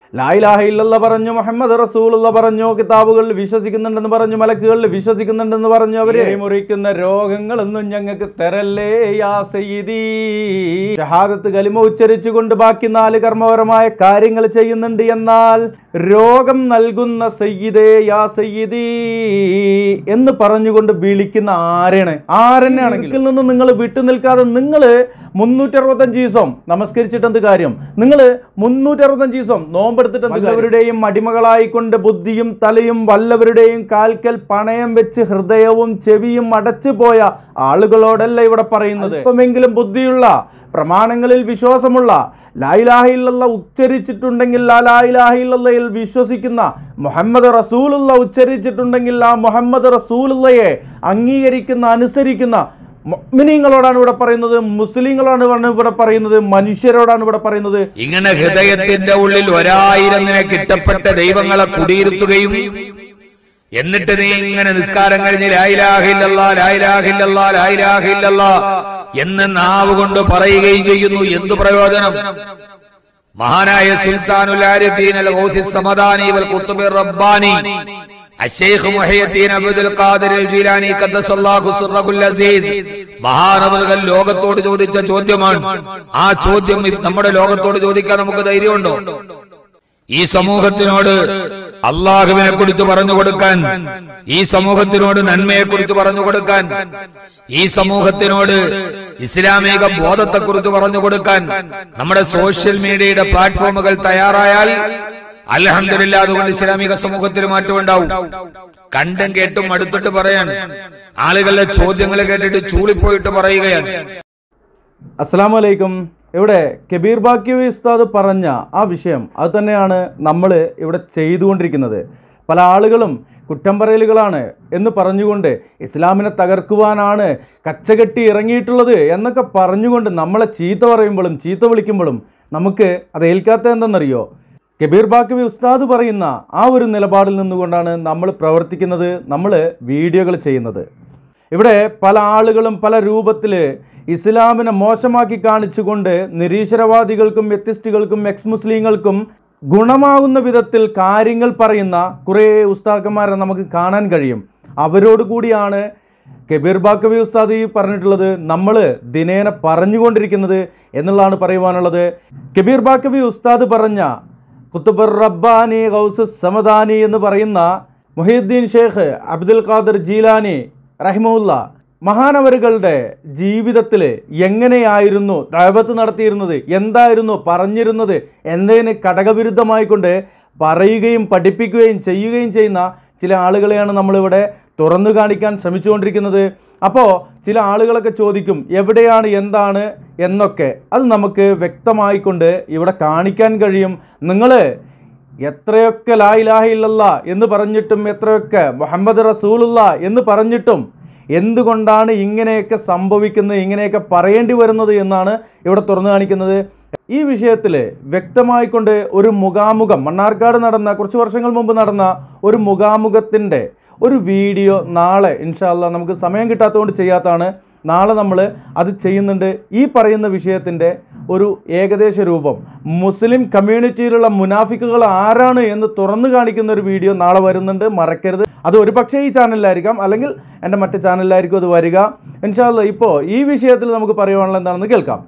ലാ ഇലാഹ ഇല്ലല്ലാഹ് പറഞ്ഞു, മുഹമ്മദ് റസൂലുള്ളാഹ് പറഞ്ഞു, കിതാബുകളിൽ വിശ്വസിക്കുന്നുണ്ടെന്ന് പറഞ്ഞു, മലക്കുകളിൽ വിശ്വസിക്കുന്നുണ്ടെന്ന് പറഞ്ഞു. അവരെ മുറിക്കുന്ന രോഗങ്ങളൊന്നും ഞങ്ങൾക്ക് തരല്ലേ യാ സയ്യിദി. ഷഹാദത്ത് കലിമ ഉച്ചരിച്ചുകൊണ്ട് ബാക്കി 4 കർമ്മപരമായ കാര്യങ്ങൾ ചെയ്യുന്നുണ്ട്. എന്നാൽ രോഗം നൽകുന്ന സയ്യിദേ യാ സയ്യിദി എന്ന് പറഞ്ഞുകൊണ്ട് വിളിക്കുന്ന ആരെന്നെയാണെങ്കിൽ നിന്ന് നിങ്ങൾ വിട്ടു നിൽക്കാതെ നിങ്ങൾ 365 ദിവസം നമസ്കരിച്ചിട്ട് എന്ത് കാര്യം? നിങ്ങൾ 365 ദിവസം നോമ്പെടുത്തിട്ട് വല്ലവരുടെയും അടിമകളായിക്കൊണ്ട് ബുദ്ധിയും തലയും വല്ലവരുടെയും കാൽക്കൽ പണയം വെച്ച് ഹൃദയവും ചെവിയും അടച്ചു പോയ ആളുകളോടല്ല ഇവിടെ പറയുന്നത്. ഇപ്പമെങ്കിലും ബുദ്ധിയുള്ള, പ്രമാണങ്ങളിൽ വിശ്വാസമുള്ള, ലാ ഇലാഹ ഇല്ലല്ലാഹ് ഉച്ചരിച്ചിട്ടുണ്ടെങ്കിൽ ആ ലാ ഇലാഹ ഇല്ലല്ലാഹയിൽ വിശ്വസിക്കുന്ന, മുഹമ്മദ് റസൂലുള്ളാഹ് ഉച്ചരിച്ചിട്ടുണ്ടെങ്കിൽ ആ മുഹമ്മദ് റസൂലുള്ളാഹയെ അംഗീകരിക്കുന്ന, അനുസരിക്കുന്ന മുഅ്മിനീങ്ങളോടാണ് ഇവിടെ പറയുന്നത്, മുസ്ലിങ്ങളാണ് ഇവിടെ പറയുന്നത്, മനുഷ്യരോടാണ് ഇവിടെ പറയുന്നത്. ഇങ്ങനെ ഹൃദയത്തിന്റെ ഉള്ളിൽ 1000 നിനക്ക് ഇഷ്ടപ്പെട്ട ദൈവങ്ങളെ കുടിയിരുത്തുകയും എന്നിട്ട് നീ ഇങ്ങനെ നിസ്കാരം കഴിഞ്ഞ് ലാ ഇലാഹ ഇല്ലല്ലാഹ് ലാ ഇലാഹ ഇല്ലല്ലാഹ് ലാ ഇലാഹ ഇല്ലല്ലാഹ് എന്ന് നാവ് കൊണ്ട് പറയുകയും ചെയ്യുന്നു. എന്തു പ്രയോജനം? മഹാനായ സുൽത്താനുൽ ആരിഫീൻ അൽ ഗൗസ് സമദാനി വൽ ഖുത്ബ് റബ്ബാനി അശ്ശൈഖ് മുഹയ്യദ്ദീൻ അബ്ദുൽ ഖാദിർ അൽ ജീലാനി ഖദ്ദസല്ലാഹു സിർറഹുൽ അസീസ് മഹാനവറുകൾ ലോകത്തോട് ചോദിച്ച ചോദ്യമാണ്. ആ ചോദ്യം നമ്മുടെ ലോകത്തോട് ചോദിക്കാൻ നമുക്ക് ധൈര്യമുണ്ടോ? ഈ സമൂഹത്തിനോട് അള്ളാഹുവിനെ കുറിച്ച് പറഞ്ഞു കൊടുക്കാൻ, ഈ സമൂഹത്തിനോട് നന്മയെ കുറിച്ച് പറഞ്ഞു കൊടുക്കാൻ, ഈ സമൂഹത്തിനോട് ഇസ്ലാമിക ബോധത്തെ കുറിച്ച് പറഞ്ഞു കൊടുക്കാൻ നമ്മുടെ സോഷ്യൽ മീഡിയയുടെ പ്ലാറ്റ്ഫോമുകൾ തയ്യാറായാൽ അൽഹംദുലില്ലാഹ് അതുകൊണ്ട് ഇസ്ലാമിക സമൂഹത്തിൽ മാറ്റമുണ്ടാവും. കണ്ടും കേട്ടും അടുത്തിട്ട് പറയാൻ, ആളുകളുടെ ചോദ്യങ്ങൾ കേട്ടിട്ട് ചൂളിപ്പോയിട്ട് പറയുകയാണ്. അസ്സലാമു അലൈക്കും. ഇവിടെ കബീർ ബാക്കിവി ഉസ്താദ് പറഞ്ഞ ആ വിഷയം അത് തന്നെയാണ് നമ്മൾ ഇവിടെ ചെയ്തുകൊണ്ടിരിക്കുന്നത്. പല ആളുകളും കുറ്റം പറയലുകളാണ് എന്ന് പറഞ്ഞുകൊണ്ട് ഇസ്ലാമിനെ തകർക്കുവാനാണ് കച്ചകെട്ടി ഇറങ്ങിയിട്ടുള്ളത് എന്നൊക്കെ പറഞ്ഞുകൊണ്ട് നമ്മളെ ചീത്ത പറയുമ്പോഴും ചീത്ത വിളിക്കുമ്പോഴും നമുക്ക് അത് ഏൽക്കാത്ത എന്തെന്നറിയോ? കബീർ ബാക്കിവി ഉസ്താദ് പറയുന്ന ആ ഒരു നിലപാടിൽ നിന്നുകൊണ്ടാണ് നമ്മൾ പ്രവർത്തിക്കുന്നത്, നമ്മൾ വീഡിയോകൾ ചെയ്യുന്നത്. ഇവിടെ പല ആളുകളും പല രൂപത്തിൽ ഇസ്ലാമിനെ മോശമാക്കി കാണിച്ചുകൊണ്ട് നിരീശ്വരവാദികൾക്കും വ്യത്യസ്തികൾക്കും എക്സ് മുസ്ലിങ്ങൾക്കും ഗുണമാകുന്ന വിധത്തിൽ കാര്യങ്ങൾ പറയുന്ന കുറേ ഉസ്താദന്മാരെ നമുക്ക് കാണാൻ കഴിയും. അവരോട് കൂടിയാണ് കബീർ ബാക്കിവി ഉസ്താദ് പറഞ്ഞിട്ടുള്ളത് നമ്മൾ ദിനേന പറഞ്ഞുകൊണ്ടിരിക്കുന്നത് എന്നുള്ളതാണ് പറയുവാനുള്ളത്. കബീർ ബാക്കിവി ഉസ്താദ് പറഞ്ഞ ഖുത്ബ് റബ്ബാനി ഗൗസ് സമദാനി എന്ന് പറയുന്ന മുഹയ്യദ്ദീൻ ഷേഖ് അബ്ദുൽ ഖാദിർ ജീലാനി റഹിമഹുല്ലാ മഹാനവറുകളുടെ ജീവിതത്തിൽ എങ്ങനെയായിരുന്നു ദഅവത്ത് നടത്തിയിരുന്നത്, എന്തായിരുന്നു പറഞ്ഞിരുന്നത് എന്നതിന് ഘടകവിരുദ്ധമായിക്കൊണ്ട് പറയുകയും പഠിപ്പിക്കുകയും ചെയ്യുകയും ചെയ്യുന്ന ചില ആളുകളെയാണ് നമ്മളിവിടെ തുറന്നു കാണിക്കാൻ ശ്രമിച്ചുകൊണ്ടിരിക്കുന്നത്. അപ്പോൾ ചില ആളുകളൊക്കെ ചോദിക്കും എവിടെയാണ് എന്താണ് എന്നൊക്കെ. അത് നമുക്ക് വ്യക്തമായിക്കൊണ്ട് ഇവിടെ കാണിക്കാൻ കഴിയും. നിങ്ങൾ എത്രയൊക്കെ ലാ ഇലാഹ ഇല്ലല്ലാഹ് എന്ന് പറഞ്ഞിട്ടും എത്രയൊക്കെ മുഹമ്മദ് റസൂലുള്ളാഹ് എന്ന് പറഞ്ഞിട്ടും എന്തുകൊണ്ടാണ് ഇങ്ങനെയൊക്കെ സംഭവിക്കുന്നത്, ഇങ്ങനെയൊക്കെ പറയേണ്ടി വരുന്നത് എന്നാണ് ഇവിടെ തുറന്നു കാണിക്കുന്നത്. ഈ വിഷയത്തിൽ വ്യക്തമായിക്കൊണ്ട് ഒരു മുഖാമുഖം മണ്ണാർക്കാട് നടന്ന കുറച്ച് വർഷങ്ങൾ മുമ്പ് നടന്ന ഒരു മുഖാമുഖത്തിൻ്റെ ഒരു വീഡിയോ നാളെ ഇൻഷാ അല്ലാഹ് നമുക്ക് സമയം കിട്ടാത്തതുകൊണ്ട് ചെയ്യാത്തതാണ്. നാളെ നമ്മൾ അത് ചെയ്യുന്നുണ്ട്. ഈ പറയുന്ന വിഷയത്തിൻ്റെ ഒരു ഏകദേശ രൂപം, മുസ്ലിം കമ്മ്യൂണിറ്റിയിലുള്ള മുനാഫിക്കുകൾ ആരാണ് എന്ന് തുറന്നു കാണിക്കുന്ന ഒരു വീഡിയോ നാളെ വരുന്നുണ്ട്, മറക്കരുത്. അത് ഒരു പക്ഷേ ഈ ചാനലിലായിരിക്കാം, അല്ലെങ്കിൽ എൻ്റെ മറ്റ് ചാനലിലായിരിക്കും അത് വരിക ഇൻഷാ അല്ലാഹ്. ഇപ്പോൾ ഈ വിഷയത്തിൽ നമുക്ക് പറയുവാനുള്ള എന്താണെന്ന് കേൾക്കാം.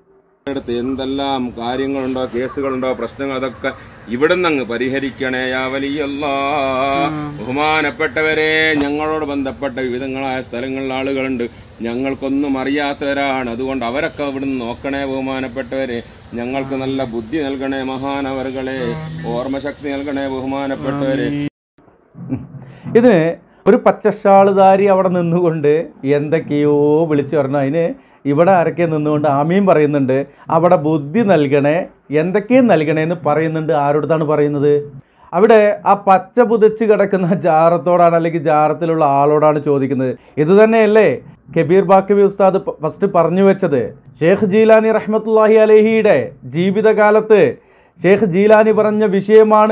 എന്തെല്ലാം കാര്യങ്ങളുണ്ടോ, കേസുകളുണ്ടോ, പ്രശ്നങ്ങൾ, അതൊക്കെ ഇവിടുന്ന് അങ്ങ് പരിഹരിക്കണേ യാ വലിയല്ലാഹ്. ബഹുമാനപ്പെട്ടവരെ, ഞങ്ങളോട് ബന്ധപ്പെട്ട വിവിധങ്ങളായ സ്ഥലങ്ങളിൽ ആളുകളുണ്ട്, ഞങ്ങൾക്കൊന്നും അറിയാത്തവരാണ്. അതുകൊണ്ട് അവരൊക്കെ ഇവിടുന്ന് നോക്കണേ ബഹുമാനപ്പെട്ടവരെ. ഞങ്ങൾക്ക് നല്ല ബുദ്ധി നൽകണേ മഹാനവറുകളെ, ഓർമ്മശക്തി നൽകണേ ബഹുമാനപ്പെട്ടവരെ. ഇതിന് ഒരു പച്ചഷാളുധാരി അവിടെ നിന്നുകൊണ്ട് എന്തൊക്കെയോ വിളിച്ചു പറഞ്ഞു. അതിന് ഇവിടെ ആരൊക്കെ നിന്നുകൊണ്ട് ആമീൻ പറയുന്നുണ്ട്, അവിടെ ബുദ്ധി നൽകണേ, എന്തൊക്കെയും നൽകണേ എന്ന് പറയുന്നുണ്ട്. ആരോടത്താണ് പറയുന്നത്? അവിടെ ആ പച്ച പുതച്ച് കിടക്കുന്ന ജാറത്തോടാണ്, അല്ലെങ്കിൽ ജാറത്തിലുള്ള ആളോടാണ് ചോദിക്കുന്നത്. ഇത് തന്നെയല്ലേ കബീർ ബാക്കിവി ഉസ്താദ് ഫസ്റ്റ് പറഞ്ഞു വെച്ചത്? ഷേഖ് ജീലാനി റഹ്മത്തുള്ളാഹി അലൈഹിയുടെ ജീവിതകാലത്ത് ഷേഖ് ജീലാനി പറഞ്ഞ വിഷയമാണ്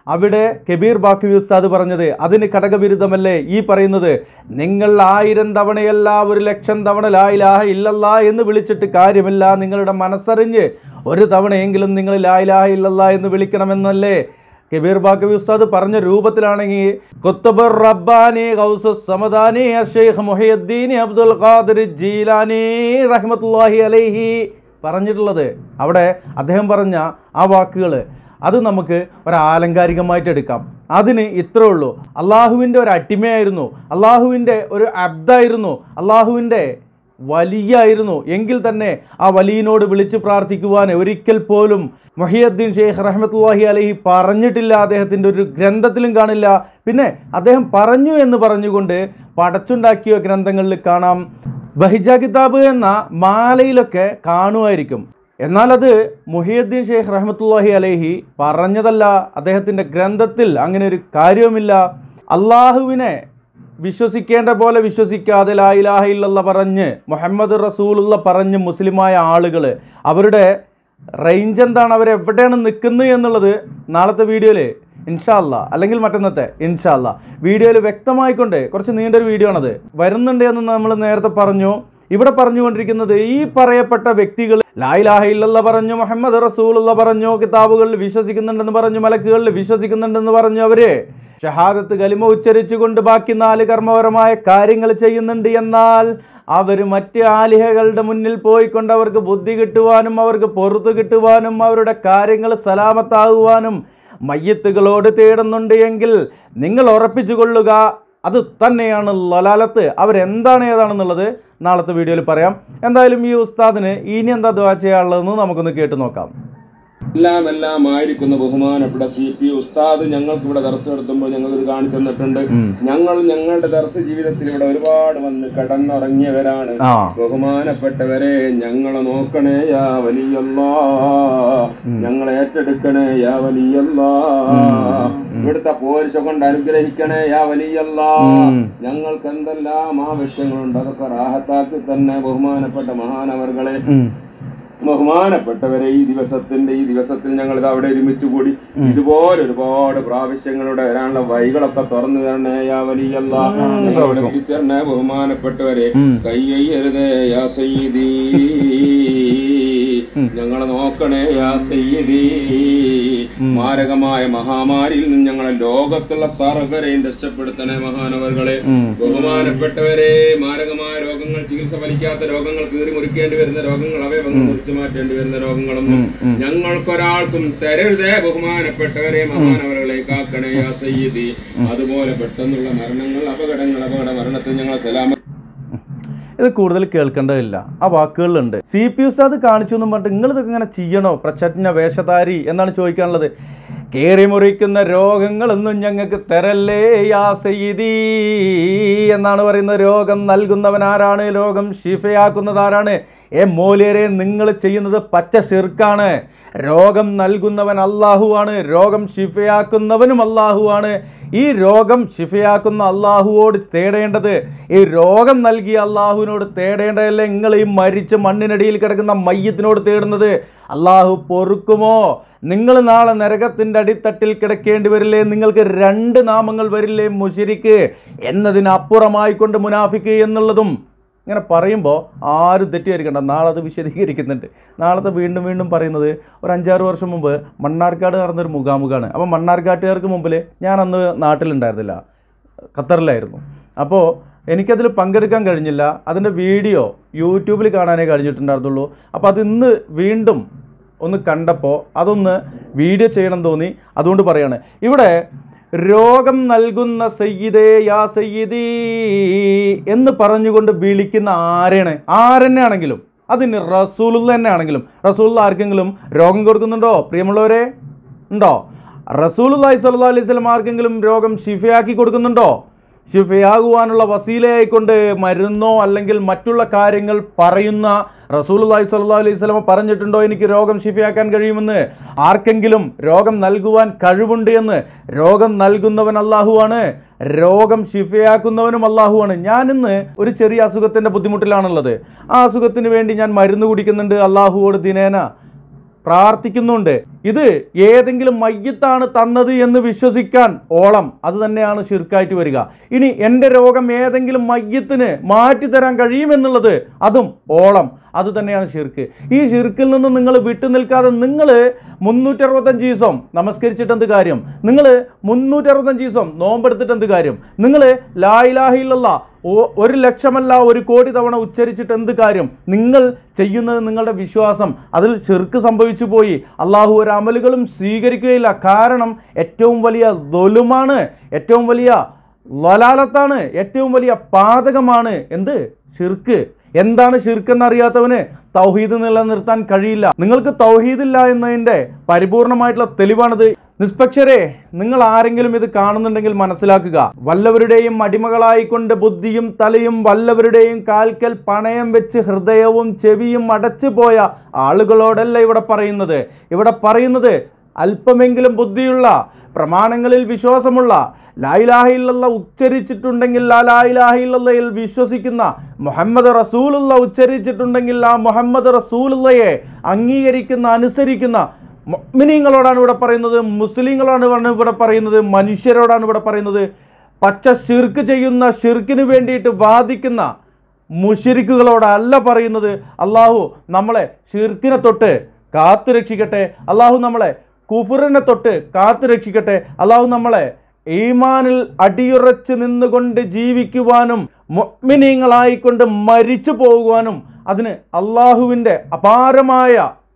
അവിടെ കബീർ ബാക്കി ഉസ്താദ് പറഞ്ഞത് അതിന് ഘടകവിരുദ്ധമല്ലേ ഈ പറയുന്നത്? നിങ്ങൾ 1000 തവണയല്ല 1,00,000 തവണ ലാ ഇലാഹ ഇല്ലല്ലാ എന്ന് വിളിച്ചിട്ട് കാര്യമില്ല. നിങ്ങളുടെ മനസ്സറിഞ്ഞ് ഒരു തവണയെങ്കിലും നിങ്ങൾ ലാ ഇലാഹ ഇല്ലല്ലാ എന്ന് വിളിക്കണമെന്നല്ലേ കബീർ ബാക്കി ഉസ്താദ് പറഞ്ഞ രൂപത്തിലാണെങ്കിൽ ഖുത്ബുർ റബ്ബാനി ഗൗസുസ് സമദാനി ശൈഖ് മുഹിയുദ്ദീൻ അബ്ദുൽ ഖാദിർ ജീലാനി റഹ്മത്തുള്ളാഹി അലൈഹി പറഞ്ഞിട്ടുള്ളത്. അവിടെ അദ്ദേഹം പറഞ്ഞ ആ വാക്കുകൾ അത് നമുക്ക് ഒരു ആലങ്കാരികമായിട്ട് എടുക്കാം. അതിന് ഇത്രേ ഉള്ളൂ. അള്ളാഹുവിൻ്റെ ഒരു അടിമയായിരുന്നു, അള്ളാഹുവിൻ്റെ ഒരു അബ്ദായിരുന്നു, അള്ളാഹുവിൻ്റെ വലിയായിരുന്നു എങ്കിൽ തന്നെ ആ വലിയനോട് വിളിച്ച് പ്രാർത്ഥിക്കുവാൻ ഒരിക്കൽ പോലും മുഹിയുദ്ദീൻ ഷെയ്ഖ് റഹ്മത്തുള്ളാഹി അലൈഹി പറഞ്ഞിട്ടില്ല. അദ്ദേഹത്തിൻ്റെ ഒരു ഗ്രന്ഥത്തിലും കാണില്ല. പിന്നെ അദ്ദേഹം പറഞ്ഞു എന്ന് പറഞ്ഞുകൊണ്ട് പടച്ചുണ്ടാക്കിയ ഗ്രന്ഥങ്ങളിൽ കാണാം. ബഹിജ കിതാബ് എന്ന മാലയിലൊക്കെ കാണുമായിരിക്കും. എന്നാൽ അത് മുഹിയുദ്ദീൻ ഷെയ്ഖ് റഹ്മത്തുള്ളാഹി അലൈഹി പറഞ്ഞതല്ല. അദ്ദേഹത്തിൻ്റെ ഗ്രന്ഥത്തിൽ അങ്ങനെ ഒരു കാര്യവുമില്ല. അള്ളാഹുവിനെ വിശ്വസിക്കേണ്ട പോലെ വിശ്വസിക്കാതെ ലാ ഇലാഹ ഇല്ലല്ലാഹ് പറഞ്ഞ് മുഹമ്മദ് റസൂലുള്ള പറഞ്ഞ് മുസ്ലിമായ ആളുകൾ അവരുടെ റേഞ്ച് എന്താണ്, അവരെവിടെയാണ് നിൽക്കുന്നത് എന്നുള്ളത് നാളത്തെ വീഡിയോയിൽ ഇൻഷാ അല്ലാ അല്ലെങ്കിൽ മറ്റന്നത്തെ ഇൻഷാ അല്ലാ വീഡിയോയിൽ വ്യക്തമായിക്കൊണ്ട് കുറച്ച് നീണ്ടൊരു വീഡിയോ ആണത് വരുന്നുണ്ട് എന്ന് നമ്മൾ നേരത്തെ പറഞ്ഞു. ഇവിടെ പറഞ്ഞുകൊണ്ടിരിക്കുന്നത് ഈ പറയപ്പെട്ട വ്യക്തികൾ ലാ ഇലാഹ ഇല്ലല്ലാഹ് പറഞ്ഞു, മുഹമ്മദ് റസൂലുള്ള പറഞ്ഞു, കിതാബുകളിൽ വിശ്വസിക്കുന്നുണ്ടെന്ന് പറഞ്ഞു, മലക്കുകളിൽ വിശ്വസിക്കുന്നുണ്ടെന്ന് പറഞ്ഞു, അവര് ഷഹാദത്ത് കലിമ ഉച്ചരിച്ചുകൊണ്ട് ബാക്കി 4 കർമ്മപരമായ കാര്യങ്ങൾ ചെയ്യുന്നുണ്ട്. എന്നാൽ അവർ മറ്റ് ആലിഹകളുടെ മുന്നിൽ പോയിക്കൊണ്ട് അവർക്ക് ബുദ്ധി കിട്ടുവാനും അവർക്ക് പൊറുത്ത് കിട്ടുവാനും അവരുടെ കാര്യങ്ങൾ സലാമത്താകുവാനും മയ്യത്തുകളോട് തേടുന്നുണ്ട് എങ്കിൽ നിങ്ങൾ ഉറപ്പിച്ചു കൊള്ളുക, അത് തന്നെയാണ് ലലാലത്ത്. അവരെന്താണ് ഏതാണെന്നുള്ളത് നാളത്തെ വീഡിയോയിൽ പറയാം. എന്തായാലും ഈ ഉസ്താദിന് ഇനി എന്താ ദുആ ചെയ്യാനുള്ളതെന്ന് നമുക്കൊന്ന് കേട്ടു നോക്കാം. എല്ലാം ആയിരിക്കുന്ന ബഹുമാനപ്പെട്ട CP ഉസ്താദ് ഞങ്ങൾക്ക് ഇവിടെ ദർസ് നടത്തുമ്പോൾ ഞങ്ങൾ ഇത് കാണിച്ചു തന്നിട്ടുണ്ട്. ഞങ്ങളുടെ ദർസ് ജീവിതത്തിൽ ഇവിടെ ഒരുപാട് വന്ന് കടന്നുറങ്ങിയവരാണ്. ബഹുമാനപ്പെട്ടവരെ ഞങ്ങളെ നോക്കണേ യാ വലിയല്ലാ, ഞങ്ങളെ ഏറ്റെടുക്കണേ യാ വലിയല്ലാ, ഇവിടുത്തെ പോരിശ കൊണ്ട് അനുഗ്രഹിക്കണേ യാ വലിയല്ലാ. ഞങ്ങൾക്ക് എന്തെല്ലാം ആവശ്യങ്ങളുണ്ട് അതൊക്കെ റാഹത്താക്കി തന്നെ ബഹുമാനപ്പെട്ട മഹാനവർകളെ. ബഹുമാനപ്പെട്ടവരെ ഈ ദിവസത്തിൽ ഞങ്ങൾ ഇത് അവിടെ ഒരുമിച്ച് കൂടി ഇതുപോലെ ഒരുപാട് പ്രാവശ്യങ്ങളുടെ വരാനുള്ള വഴികളൊക്കെ തുറന്നു തരണേ യാ വലിയല്ലാ. എത്തിച്ചേരണേ ബഹുമാനപ്പെട്ടവരെ. കയ്യരുതേ യാ സയ്യിദീ, ഞങ്ങളെ നോക്കണേ യാ സയ്യിദീ. മാരകമായ മഹാമാരിയിൽ നിന്ന് ഞങ്ങളെ ലോകത്തുള്ള സർവരെയും രക്ഷപ്പെടുത്തണേ മഹാനവർകളെ. ബഹുമാനപ്പെട്ടവരെ, മാരകമായ രോഗങ്ങൾ, ചികിത്സ ഫലിക്കാത്ത രോഗങ്ങൾ, കീറി മുറിക്കേണ്ടി വരുന്ന രോഗങ്ങൾ, അവയവങ്ങൾ മുറിച്ചു മാറ്റേണ്ടി വരുന്ന രോഗങ്ങളൊന്നും ഞങ്ങൾക്കൊരാൾക്കും തരരുതേ ബഹുമാനപ്പെട്ടവരെ. മഹാനവറുകളെ കാക്കണേ യാ സയ്യിദി. അതുപോലെ പെട്ടെന്നുള്ള മരണങ്ങൾ, അപകട മരണത്തിൽ ഞങ്ങൾ സലാമ. ഇത് കൂടുതൽ കേൾക്കേണ്ടതില്ല, ആ വാക്കുകളിലുണ്ട്. CP ഉസ്താദ് കാണിച്ചു എന്നും പറഞ്ഞിട്ട് നിങ്ങളിതൊക്കെ ഇങ്ങനെ ചെയ്യണോ പ്രച്ഛന്ന വേഷധാരി എന്നാണ് ചോദിക്കാനുള്ളത്. കേറി മുറിക്കുന്ന രോഗങ്ങളൊന്നും ഞങ്ങൾക്ക് തരല്ലേ യാ സയ്യിദി എന്നാണ് പറയുന്നത്. രോഗം നൽകുന്നവൻ ആരാണ്? രോഗം ശിഫയാക്കുന്നത് ആരാണ്? മോലിയരെ, നിങ്ങൾ ചെയ്യുന്നത് പച്ച ശിർക്കാണ്. രോഗം നൽകുന്നവൻ അള്ളാഹുവാണ്, രോഗം ശിഫയാക്കുന്നവനും അള്ളാഹുവാണ്. ഈ രോഗം ശിഫയാക്കുന്ന അള്ളാഹുവോട് തേടേണ്ടത്, ഈ രോഗം നൽകിയ അള്ളാഹുവിനോട് തേടേണ്ടതല്ലേ നിങ്ങൾ ഈ മരിച്ച് മണ്ണിനടിയിൽ കിടക്കുന്ന മയ്യത്തിനോട് തേടുന്നത്? അള്ളാഹു പൊറുക്കുമോ? നിങ്ങൾ നാളെ നരകത്തിൻ്റെ അടിത്തട്ടിൽ കിടക്കേണ്ടി വരില്ലേ? നിങ്ങൾക്ക് 2 നാമങ്ങൾ വരില്ലേ? മുശ്രിക്ക് എന്നതിനപ്പുറമായിക്കൊണ്ട് മുനാഫിക്ക് എന്നുള്ളതും ഇങ്ങനെ പറയുമ്പോൾ ആരും തെറ്റിദ്ധരിക്കണ്ട. നാളെ അത് വിശദീകരിക്കുന്നുണ്ട്. നാളത്തെ വീണ്ടും പറയുന്നത് ഒരു 5-6 വർഷം മുമ്പ് മണ്ണാർക്കാട് നടന്നൊരു മുഖാമുഖമാണ്. അപ്പോൾ മണ്ണാർക്കാട്ടുകാർക്ക് മുമ്പിൽ ഞാൻ അന്ന് നാട്ടിലുണ്ടായിരുന്നില്ല, ഖത്തറിലായിരുന്നു. അപ്പോൾ എനിക്കതിൽ പങ്കെടുക്കാൻ കഴിഞ്ഞില്ല. അതിൻ്റെ വീഡിയോ യൂട്യൂബിൽ കാണാനേ കഴിഞ്ഞിട്ടുണ്ടായിരുന്നുള്ളൂ. അപ്പോൾ അത് ഇന്ന് വീണ്ടും ഒന്ന് കണ്ടപ്പോൾ അതൊന്ന് വീഡിയോ ചെയ്യണം തോന്നി, അതുകൊണ്ട് പറയാണ്. ഇവിടെ രോഗം നൽകുന്ന സയ്യിദേ യാ സയ്യിദീ എന്ന് പറഞ്ഞുകൊണ്ട് വിളിക്കുന്ന ആരെന്നെ ആണെങ്കിലും, അതിന് റസൂലുള്ള തന്നെ ആണെങ്കിലും, റസൂലുള്ള ആർക്കെങ്കിലും രോഗം കൊടുക്കുന്നുണ്ടോ പ്രിയമുള്ളവരെ? ഉണ്ടോ? റസൂലുള്ളാഹി സ്വല്ലല്ലാഹു അലൈഹി വസല്ലം ആർക്കെങ്കിലും രോഗം ശിഫയാക്കി കൊടുക്കുന്നുണ്ടോ? ശിഫയാകുവാനുള്ള വസീലയായിക്കൊണ്ട് മരുന്നോ അല്ലെങ്കിൽ മറ്റുള്ള കാര്യങ്ങൾ പറയുന്ന റസൂലുള്ളാഹി സ്വല്ലല്ലാഹു അലൈഹി വസല്ലം പറഞ്ഞിട്ടുണ്ടോ എനിക്ക് രോഗം ശിഫയാക്കാൻ കഴിയുമെന്ന്? ആർക്കെങ്കിലും രോഗം നൽകുവാൻ കഴിവുണ്ട് എന്ന്? രോഗം നൽകുന്നവൻ അള്ളാഹുവാണ്, രോഗം ശിഫയാക്കുന്നവനും അള്ളാഹുവാണ്. ഞാനിന്ന് ഒരു ചെറിയ അസുഖത്തിൻ്റെ ബുദ്ധിമുട്ടിലാണുള്ളത്. ആ അസുഖത്തിന് വേണ്ടി ഞാൻ മരുന്ന് കുടിക്കുന്നുണ്ട്, അള്ളാഹുവോട് ദിനേന പ്രാർത്ഥിക്കുന്നുണ്ട്. ഇത് ഏതെങ്കിലും മയ്യിത്താണ് തന്നത് എന്ന് വിശ്വസിക്കാൻ ഓളം അത് തന്നെയാണ് ശിർക്കായിട്ട് വരിക. ഇനി എൻ്റെ രോഗം ഏതെങ്കിലും മയ്യിത്തിന് മാറ്റിത്തരാൻ കഴിയുമെന്നുള്ളത് അതും ഓളം അത് തന്നെയാണ് ശിർക്ക്. ഈ ശിർക്കിൽ നിന്ന് നിങ്ങൾ വിട്ടു നിൽക്കാതെ നിങ്ങൾ 365 ദിവസം നമസ്കരിച്ചിട്ട് എന്ത് കാര്യം? നിങ്ങൾ 365 ദിവസം നോമ്പെടുത്തിട്ട് എന്ത് കാര്യം? നിങ്ങൾ ലാ ഇലാഹ ഇല്ലല്ലാഹ് 1,00,000 1 കോടി തവണ ഉച്ചരിച്ചിട്ട് എന്ത് കാര്യം? നിങ്ങൾ ചെയ്യുന്നത് നിങ്ങളുടെ വിശ്വാസം അതിൽ ശിർക്ക് സംഭവിച്ചു പോയി. അള്ളാഹു ഒരു അമലുകളും സ്വീകരിക്കുകയില്ല. കാരണം ഏറ്റവും വലിയ ദുൽമാണ്, ഏറ്റവും വലിയ ലലാലത്താണ്, ഏറ്റവും വലിയ പാതകമാണ് എന്ത്? ശിർക്ക്. എന്താണ് ശിർക്ക് എന്നറിയാത്തവന് തൗഹീദ് നിലനിർത്താൻ കഴിയില്ല. നിങ്ങൾക്ക് തൗഹീദില്ല എന്നതിൻ്റെ പരിപൂർണമായിട്ടുള്ള തെളിവാണിത്. നിഷ്പക്ഷരെ, നിങ്ങൾ ആരെങ്കിലും ഇത് കാണുന്നുണ്ടെങ്കിൽ മനസ്സിലാക്കുക, വല്ലവരുടെയും അടിമകളായിക്കൊണ്ട് ബുദ്ധിയും തലയും വല്ലവരുടെയും കാൽക്കൽ പണയം വെച്ച് ഹൃദയവും ചെവിയും അടച്ചു പോയ ആളുകളോടല്ല ഇവിടെ പറയുന്നത്. ഇവിടെ പറയുന്നത് അല്പമെങ്കിലും ബുദ്ധിയുള്ള, പ്രമാണങ്ങളിൽ വിശ്വാസമുള്ള, ലാ ഇലാഹ ഇല്ലല്ലാഹ് ഉച്ചരിച്ചിട്ടുണ്ടെങ്കിൽ ആ ലാ ഇലാഹ ഇല്ലല്ലാഹയിൽ വിശ്വസിക്കുന്ന, മുഹമ്മദ് റസൂലുള്ള ഉച്ചരിച്ചിട്ടുണ്ടെങ്കിൽ ആ മുഹമ്മദ് റസൂലുള്ളയെ അംഗീകരിക്കുന്ന, അനുസരിക്കുന്ന മുഅ്മിനീങ്ങളോടാണ് ഇവിടെ പറയുന്നത്, മുസ്ലിങ്ങളാണ് ഇവിടെ പറയുന്നത്, മനുഷ്യരോടാണ് ഇവിടെ പറയുന്നത്. പച്ച ശിർക്ക് ചെയ്യുന്ന, ശിർക്കിന് വേണ്ടിയിട്ട് വാദിക്കുന്ന മുശ്രിക്കുകളോടല്ല പറയുന്നത്. അള്ളാഹു നമ്മളെ ശിർക്കിനെ തൊട്ട് കാത്തു രക്ഷിക്കട്ടെ. അള്ളാഹു നമ്മളെ കുഫറിനെ തൊട്ട് കാത്തു രക്ഷിക്കട്ടെ. അള്ളാഹു നമ്മളെ ഈമാനിൽ അടിയുറച്ച് നിന്നുകൊണ്ട് ജീവിക്കുവാനും മുഅ്മിനീങ്ങളായിക്കൊണ്ട് മരിച്ചു പോകുവാനും അതിന് അള്ളാഹുവിൻ്റെ അപാരമായ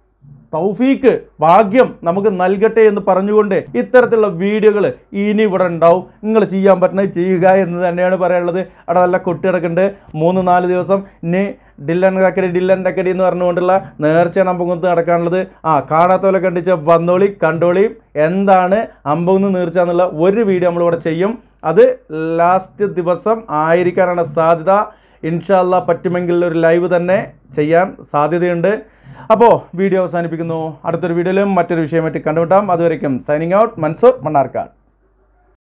തൗഫീക്ക്, ഭാഗ്യം നമുക്ക് നൽകട്ടെ എന്ന് പറഞ്ഞുകൊണ്ട് ഇത്തരത്തിലുള്ള വീഡിയോകൾ ഇനി ഇവിടെ ഉണ്ടാവും. നിങ്ങൾ ചെയ്യാൻ പറ്റുന്നത് ചെയ്യുക എന്ന് തന്നെയാണ് പറയാനുള്ളത്. അവിടെ നല്ല കൊട്ടിടക്കുണ്ട്. 3-4 ദിവസം ഇനി ഡില്ലൻ കക്കടി എന്ന് പറഞ്ഞുകൊണ്ടുള്ള നേർച്ചയാണ് അമ്പകുന്ന് നടക്കാനുള്ളത്. കാണാത്തവരെ കണ്ടിച്ച് വന്നോളി, കണ്ടോളിയും എന്താണ് അമ്പകുന്ന് നേർച്ച എന്നുള്ള ഒരു വീഡിയോ നമ്മളിവിടെ ചെയ്യും. അത് ലാസ്റ്റ് ദിവസം ആയിരിക്കാനാണ് സാധ്യത. ഇൻഷാ അല്ലാഹ് പറ്റുമെങ്കിൽ ഒരു ലൈവ് തന്നെ ചെയ്യാൻ സാധ്യതയുണ്ട്. അപ്പോൾ വീഡിയോ അവസാനിപ്പിക്കുന്നു. അടുത്തൊരു വീഡിയോയിലും മറ്റൊരു വിഷയമായിട്ട് കണ്ടുമുട്ടാം. അതുവരേക്കും സൈനിങ് ഔട്ട്, മൻസൂർ മണ്ണാർക്കാട്.